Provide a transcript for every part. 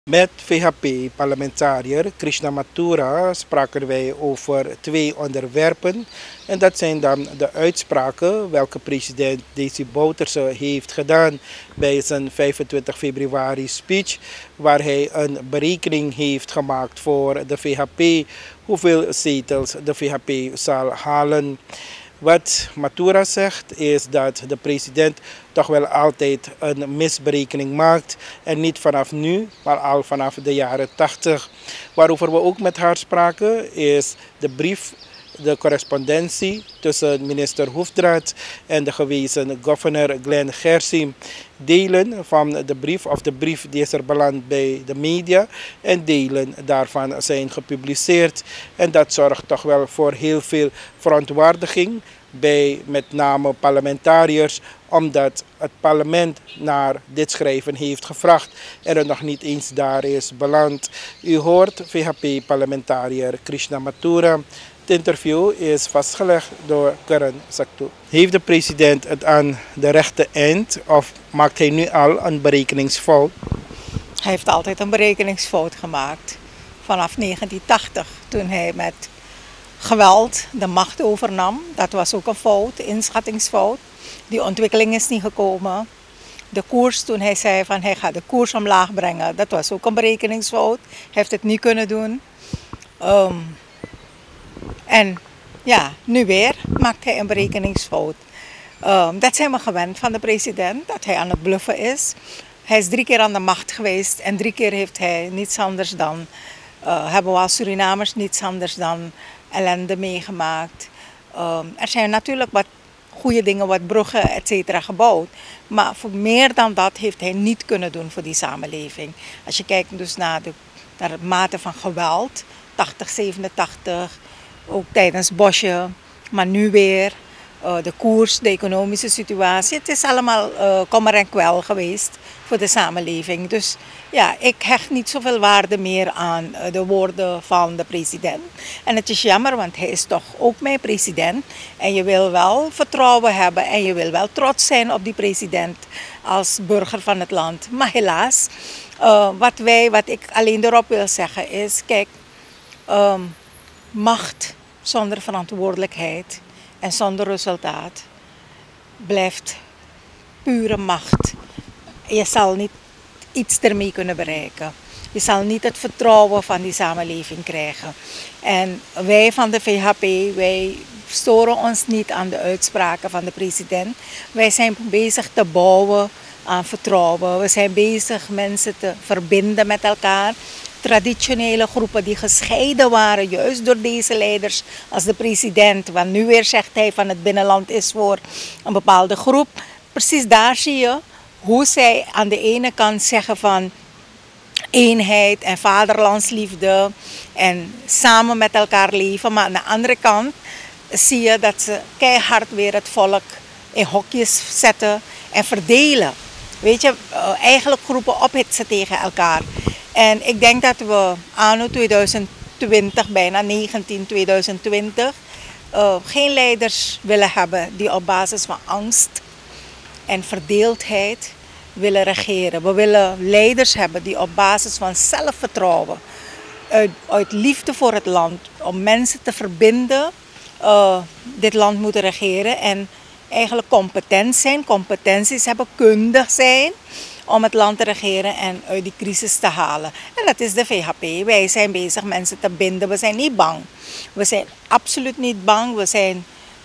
Met VHP-parlementariër Krishna Mathura spraken wij over twee onderwerpen. En dat zijn dan de uitspraken welke president Desi Bouterse heeft gedaan bij zijn 25 februari speech, waar hij een berekening heeft gemaakt voor de VHP, hoeveel zetels de VHP zal halen. Wat Mathura zegt is dat de president toch wel altijd een misberekening maakt. En niet vanaf nu, maar al vanaf de jaren 80. Waarover we ook met haar spraken is de brief, de correspondentie tussen minister Hoefdraad en de gewezen governor Glenn Gersie. Delen van de brief of de brief die is er beland bij de media en delen daarvan zijn gepubliceerd. En dat zorgt toch wel voor heel veel verontwaardiging bij met name parlementariërs, omdat het parlement naar dit schrijven heeft gevraagd en het nog niet eens daar is beland. U hoort VHP-parlementariër Krishna Mathura. Het interview is vastgelegd door Karan Saktu. Heeft de president het aan de rechte eind of maakt hij nu al een berekeningsfout? Hij heeft altijd een berekeningsfout gemaakt. Vanaf 1980, toen hij met geweld de macht overnam. Dat was ook een fout, een inschattingsfout. Die ontwikkeling is niet gekomen. De koers, toen hij zei van hij gaat de koers omlaag brengen, dat was ook een berekeningsfout. Hij heeft het niet kunnen doen. En ja, nu weer maakt hij een berekeningsfout. Dat zijn we gewend van de president, dat hij aan het bluffen is. Hij is 3 keer aan de macht geweest en 3 keer heeft hij niets anders dan, hebben we als Surinamers niets anders dan ellende meegemaakt. Er zijn natuurlijk wat goede dingen, wat bruggen, etc. gebouwd. Maar voor meer dan dat heeft hij niet kunnen doen voor die samenleving. Als je kijkt dus naar de mate van geweld, 80, 87, ook tijdens Bosje, maar nu weer. De koers, de economische situatie. Het is allemaal kommer en kwel geweest voor de samenleving. Dus ja, ik hecht niet zoveel waarde meer aan de woorden van de president. En het is jammer, want hij is toch ook mijn president. En je wil wel vertrouwen hebben en je wil wel trots zijn op die president als burger van het land. Maar helaas, wat ik alleen erop wil zeggen is, kijk, macht zonder verantwoordelijkheid en zonder resultaat blijft pure macht. Je zal niet iets ermee kunnen bereiken. Je zal niet het vertrouwen van die samenleving krijgen. En wij van de VHP, wij storen ons niet aan de uitspraken van de president. Wij zijn bezig te bouwen aan vertrouwen. We zijn bezig mensen te verbinden met elkaar. Traditionele groepen die gescheiden waren, juist door deze leiders als de president. Want nu weer zegt hij van het binnenland is voor een bepaalde groep. Precies daar zie je hoe zij aan de ene kant zeggen van eenheid en vaderlandsliefde en samen met elkaar leven. Maar aan de andere kant zie je dat ze keihard weer het volk in hokjes zetten en verdelen. Weet je, eigenlijk groepen ophitsen tegen elkaar. En ik denk dat we anno 2020, bijna 2020, geen leiders willen hebben die op basis van angst en verdeeldheid willen regeren. We willen leiders hebben die op basis van zelfvertrouwen, uit liefde voor het land, om mensen te verbinden, dit land moeten regeren en eigenlijk competent zijn, competenties hebben, kundig zijn om het land te regeren en uit die crisis te halen. En dat is de VHP. Wij zijn bezig mensen te binden. We zijn niet bang. We zijn absoluut niet bang. We zijn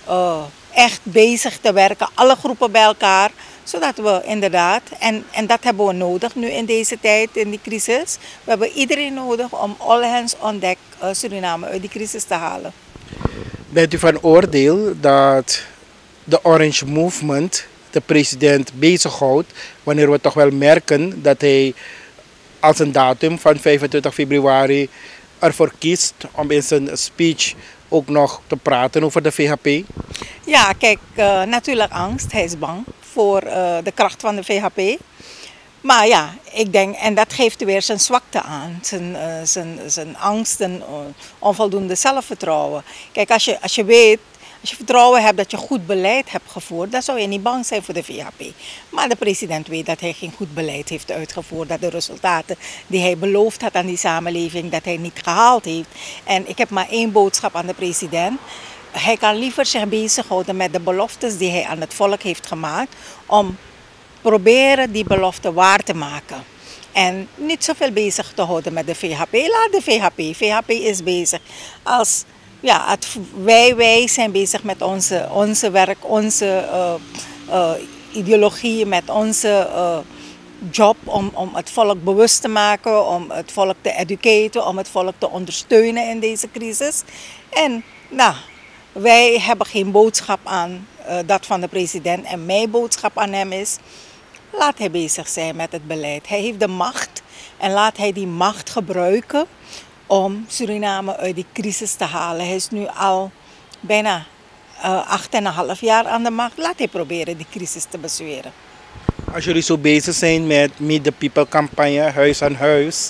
echt bezig te werken, alle groepen bij elkaar, zodat we inderdaad, en dat hebben we nodig nu in deze tijd, in die crisis. We hebben iedereen nodig om all hands on deck Suriname uit die crisis te halen. Bent u van oordeel dat de Orange Movement de president bezighoudt, wanneer we toch wel merken dat hij als een datum van 25 februari ervoor kiest om in zijn speech ook nog te praten over de VHP? Ja, kijk, natuurlijk angst. Hij is bang voor de kracht van de VHP. Maar ja, ik denk, en dat geeft weer zijn zwakte aan, zijn angst en onvoldoende zelfvertrouwen. Kijk, als je Als je vertrouwen hebt dat je goed beleid hebt gevoerd, dan zou je niet bang zijn voor de VHP. Maar de president weet dat hij geen goed beleid heeft uitgevoerd. Dat de resultaten die hij beloofd had aan die samenleving, dat hij niet gehaald heeft. En ik heb maar één boodschap aan de president. Hij kan liever zich bezighouden met de beloftes die hij aan het volk heeft gemaakt. Om proberen die belofte waar te maken. En niet zoveel bezig te houden met de VHP. Laat de VHP. VHP is bezig. Wij zijn bezig met onze werk, onze ideologie, met onze job om het volk bewust te maken, om het volk te educeren, om het volk te ondersteunen in deze crisis. En wij hebben geen boodschap aan dat van de president. En mijn boodschap aan hem is, laat hij bezig zijn met het beleid. Hij heeft de macht en laat hij die macht gebruiken om Suriname uit die crisis te halen. Hij is nu al bijna 8,5 jaar aan de macht. Laat hij proberen die crisis te bezweren. Als jullie zo bezig zijn met Meet the People campagne, huis aan huis,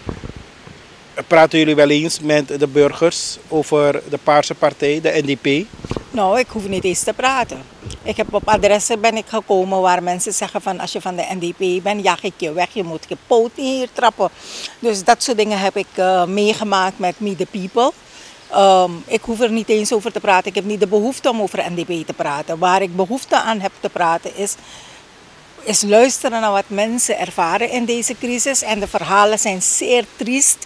praten jullie wel eens met de burgers over de Paarse Partij, de NDP? Nou, ik hoef niet eens te praten. Op adressen ben ik gekomen waar mensen zeggen van als je van de NDP bent, jaag ik je weg, je moet je poot niet hier trappen. Dus dat soort dingen heb ik meegemaakt met Meet the People. Ik hoef er niet eens over te praten, ik heb niet de behoefte om over NDP te praten. Waar ik behoefte aan heb te praten is luisteren naar wat mensen ervaren in deze crisis. En de verhalen zijn zeer triest.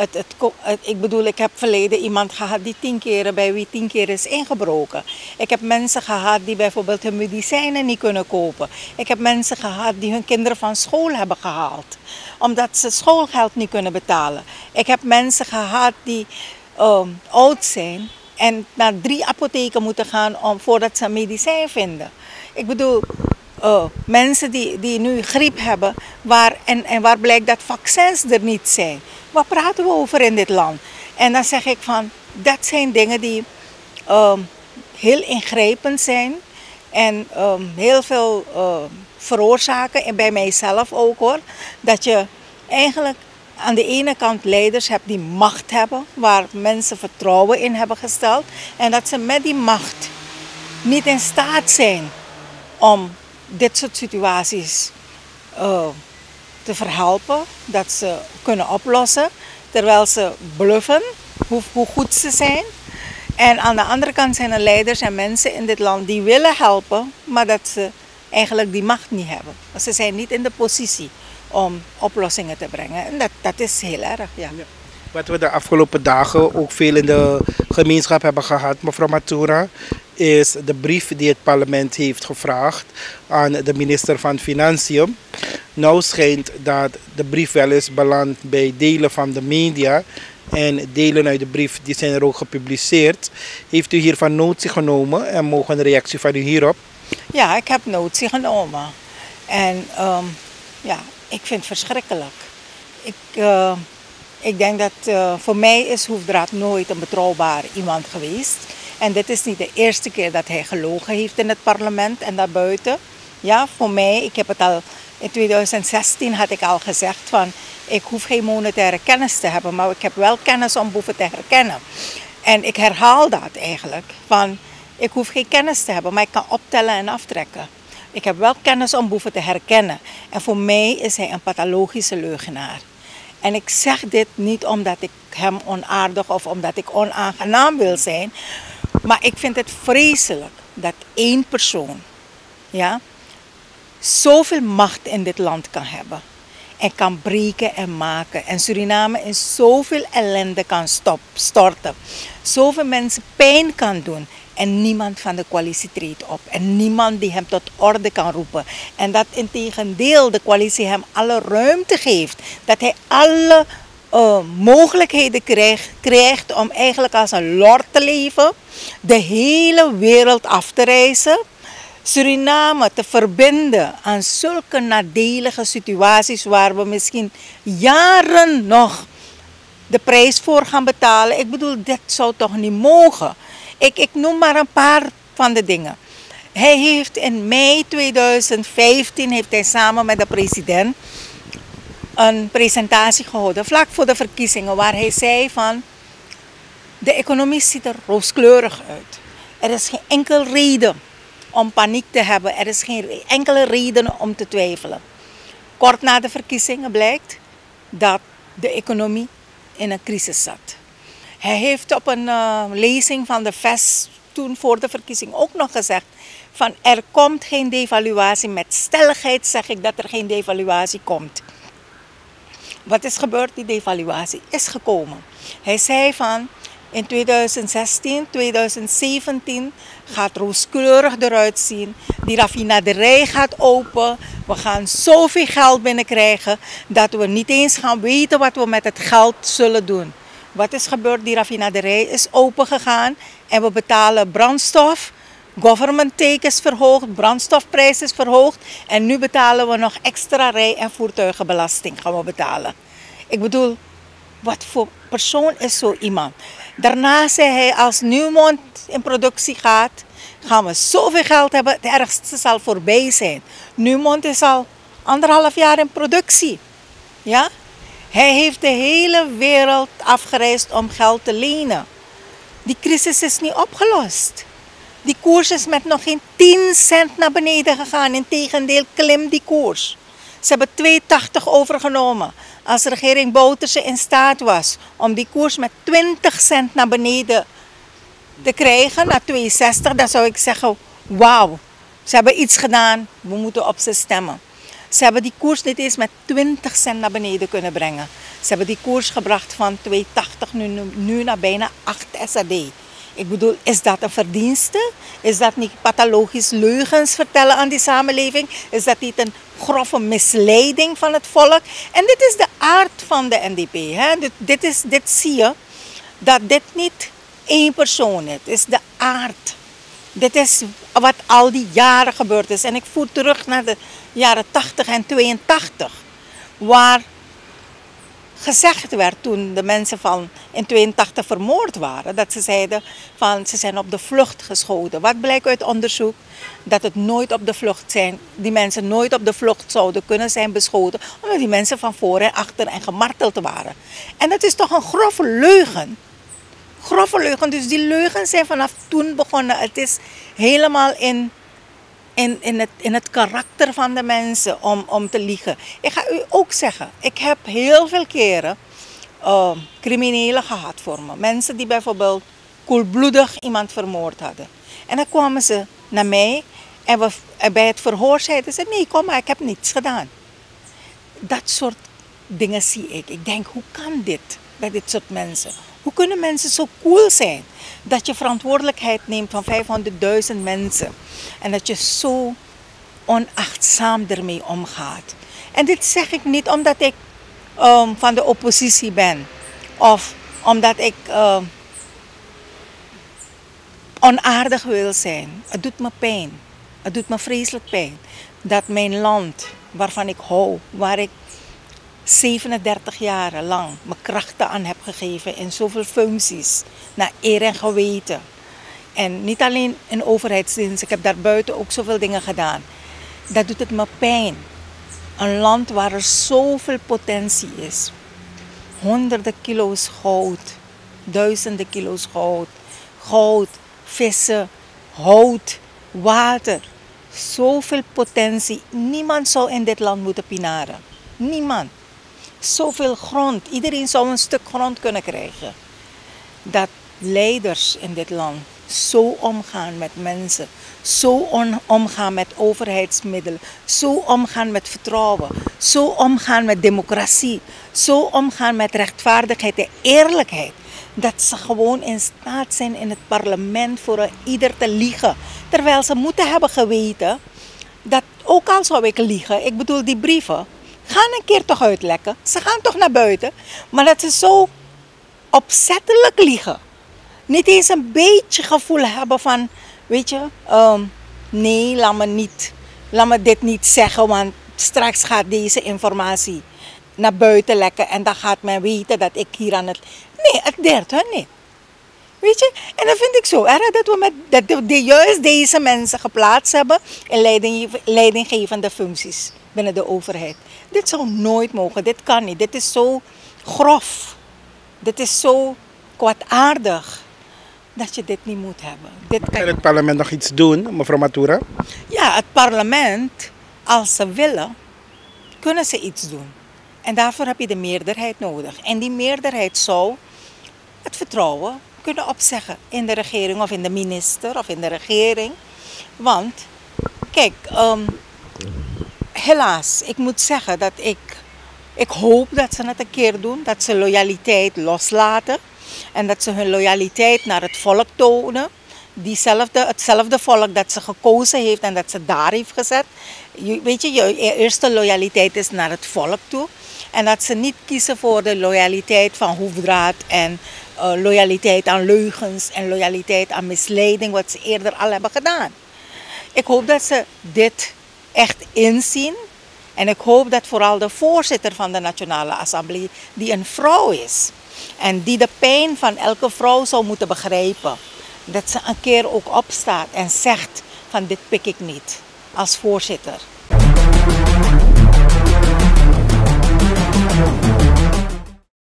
Ik heb verleden iemand gehad bij wie 10 keer is ingebroken. Ik heb mensen gehad die bijvoorbeeld hun medicijnen niet kunnen kopen. Ik heb mensen gehad die hun kinderen van school hebben gehaald, omdat ze schoolgeld niet kunnen betalen. Ik heb mensen gehad die oud zijn en naar 3 apotheken moeten gaan voordat ze een medicijn vinden. Ik bedoel, mensen die nu griep hebben waar blijkt dat vaccins er niet zijn. Wat praten we over in dit land? En dan zeg ik van, dat zijn dingen die heel ingrijpend zijn en heel veel veroorzaken. En bij mijzelf ook hoor. Dat je eigenlijk aan de ene kant leiders hebt die macht hebben, waar mensen vertrouwen in hebben gesteld. En dat ze met die macht niet in staat zijn om dit soort situaties te verhelpen, dat ze kunnen oplossen, terwijl ze bluffen hoe goed ze zijn. En aan de andere kant zijn er leiders en mensen in dit land die willen helpen, maar dat ze eigenlijk die macht niet hebben. Ze zijn niet in de positie om oplossingen te brengen. En dat is heel erg, ja. Wat we de afgelopen dagen ook veel in de gemeenschap hebben gehad, mevrouw Matura, is de brief die het parlement heeft gevraagd aan de minister van Financiën. Nou schijnt dat de brief wel eens belandt bij delen van de media en delen uit de brief die zijn er ook gepubliceerd. Heeft u hiervan notitie genomen en mogen een reactie van u hierop? Ja, ik heb notitie genomen. En ik vind het verschrikkelijk. Ik denk dat voor mij is Hoefdraad nooit een betrouwbaar iemand geweest. En dit is niet de eerste keer dat hij gelogen heeft in het parlement en daarbuiten. Ja, voor mij, ik heb het al in 2016 had ik al gezegd van ik hoef geen monetaire kennis te hebben, maar ik heb wel kennis om boeven te herkennen. En ik herhaal dat eigenlijk, van ik hoef geen kennis te hebben, maar ik kan optellen en aftrekken. Ik heb wel kennis om boeven te herkennen. En voor mij is hij een pathologische leugenaar. En ik zeg dit niet omdat ik hem onaardig of omdat ik onaangenaam wil zijn. Maar ik vind het vreselijk dat één persoon zoveel macht in dit land kan hebben. En kan breken en maken. En Suriname in zoveel ellende kan storten. Zoveel mensen pijn kan doen. En niemand van de coalitie treedt op. En niemand die hem tot orde kan roepen. En dat integendeel de coalitie hem alle ruimte geeft. Dat hij alle mogelijkheden krijgt om eigenlijk als een lord te leven. De hele wereld af te reizen. Suriname te verbinden aan zulke nadelige situaties waar we misschien jaren nog de prijs voor gaan betalen. Ik bedoel, dat zou toch niet mogen. Ik noem maar een paar van de dingen. Hij heeft in mei 2015 heeft hij samen met de president een presentatie gehouden, vlak voor de verkiezingen, waar hij zei van de economie ziet er rooskleurig uit. Er is geen enkele reden om paniek te hebben. Er is geen enkele reden om te twijfelen. Kort na de verkiezingen blijkt dat de economie in een crisis zat. Hij heeft op een lezing van de VES toen voor de verkiezing ook nog gezegd van er komt geen devaluatie. Met stelligheid zeg ik dat er geen devaluatie komt. Wat is gebeurd? Die devaluatie is gekomen. Hij zei van in 2016, 2017 gaat rooskleurig eruit zien. Die raffinaderij gaat open. We gaan zoveel geld binnenkrijgen dat we niet eens gaan weten wat we met het geld zullen doen. Wat is gebeurd? Die raffinaderij is open gegaan en we betalen brandstof. Government take is verhoogd, brandstofprijs is verhoogd en nu betalen we nog extra rij- en voertuigenbelasting gaan we betalen. Ik bedoel, wat voor persoon is zo iemand? Daarna zei hij, als Newmont in productie gaat, gaan we zoveel geld hebben, het ergste zal voorbij zijn. Newmont is al 1,5 jaar in productie. Ja? Hij heeft de hele wereld afgereisd om geld te lenen. Die crisis is niet opgelost. Die koers is met nog geen 10 cent naar beneden gegaan. Integendeel klimt die koers. Ze hebben 2,80 overgenomen. Als regering Bouterse in staat was om die koers met 20 cent naar beneden te krijgen, naar 2,60, dan zou ik zeggen, wauw. Ze hebben iets gedaan, we moeten op ze stemmen. Ze hebben die koers niet eens met 20 cent naar beneden kunnen brengen. Ze hebben die koers gebracht van 2,80 nu naar bijna 8 SAD. Ik bedoel, is dat een verdienste? Is dat niet pathologisch leugens vertellen aan die samenleving? Is dat niet een grove misleiding van het volk? En dit is de aard van de NDP. Hè? Dit zie je, dat dit niet één persoon is. Het is de aard. Dit is wat al die jaren gebeurd is. En ik voer terug naar de jaren 80 en 82. Waar gezegd werd toen de mensen van in 82 vermoord waren. Dat ze zeiden van ze zijn op de vlucht geschoten. Wat blijkt uit onderzoek? Dat het nooit op de vlucht zijn. Die mensen nooit op de vlucht zouden kunnen zijn beschoten. Omdat die mensen van voor en achter en gemarteld waren. En dat is toch een grove leugen. Grove leugen. Dus die leugens zijn vanaf toen begonnen. Het is helemaal in het karakter van de mensen om te liegen. Ik ga u ook zeggen, ik heb heel veel keren criminelen gehad voor me. Mensen die bijvoorbeeld koelbloedig iemand vermoord hadden. En dan kwamen ze naar mij en bij het verhoor zeiden ze, nee kom maar, ik heb niets gedaan. Dat soort dingen zie ik. Ik denk, hoe kan dit bij dit soort mensen? Hoe kunnen mensen zo cool zijn? Dat je verantwoordelijkheid neemt van 500.000 mensen. En dat je zo onachtzaam ermee omgaat. En dit zeg ik niet omdat ik van de oppositie ben. Of omdat ik onaardig wil zijn. Het doet me pijn. Het doet me vreselijk pijn. Dat mijn land, waarvan ik hou, waar ik 37 jaar lang mijn krachten aan heb gegeven in zoveel functies, naar eer en geweten. En niet alleen in overheidsdienst, ik heb daarbuiten ook zoveel dingen gedaan. Dat doet het me pijn. Een land waar er zoveel potentie is. Honderden kilo's goud, duizenden kilo's goud, vissen, hout, water. Zoveel potentie. Niemand zou in dit land moeten pinaren. Niemand. Zoveel grond. Iedereen zou een stuk grond kunnen krijgen. Dat leiders in dit land zo omgaan met mensen. Zo omgaan met overheidsmiddelen. Zo omgaan met vertrouwen. Zo omgaan met democratie. Zo omgaan met rechtvaardigheid en eerlijkheid. Dat ze gewoon in staat zijn in het parlement voor ieder te liegen. Terwijl ze moeten hebben geweten dat ook al zou ik liegen. Ik bedoel, die brieven gaan een keer toch uitlekken. Ze gaan toch naar buiten. Maar dat ze zo opzettelijk liegen. Niet eens een beetje gevoel hebben van, weet je, nee, laat me dit niet zeggen, want straks gaat deze informatie naar buiten lekken en dan gaat men weten dat ik hier aan het... Nee, het deert hun niet. Weet je, en dan vind ik zo erg dat we juist deze mensen geplaatst hebben in leidinggevende functies binnen de overheid. Dit zou nooit mogen, dit kan niet, dit is zo grof, dit is zo kwaadaardig. dat je dit niet moet hebben. Dit Kan het parlement nog iets doen, mevrouw Matura? Ja, het parlement, als ze willen, kunnen ze iets doen. En daarvoor heb je de meerderheid nodig. En die meerderheid zou het vertrouwen kunnen opzeggen in de regering of in de minister of in de regering. Want, kijk, helaas, ik moet zeggen dat ik hoop dat ze het een keer doen. Dat ze loyaliteit loslaten. En dat ze hun loyaliteit naar het volk tonen. Hetzelfde volk dat ze gekozen heeft en dat ze daar heeft gezet. Weet je, je eerste loyaliteit is naar het volk toe. En dat ze niet kiezen voor de loyaliteit van hoefdraad en loyaliteit aan leugens en loyaliteit aan misleiding, wat ze eerder al hebben gedaan. Ik hoop dat ze dit echt inzien. En ik hoop dat vooral de voorzitter van de Nationale Assemblée, die een vrouw is en die de pijn van elke vrouw zou moeten begrijpen, dat ze een keer ook opstaat en zegt van dit pik ik niet als voorzitter.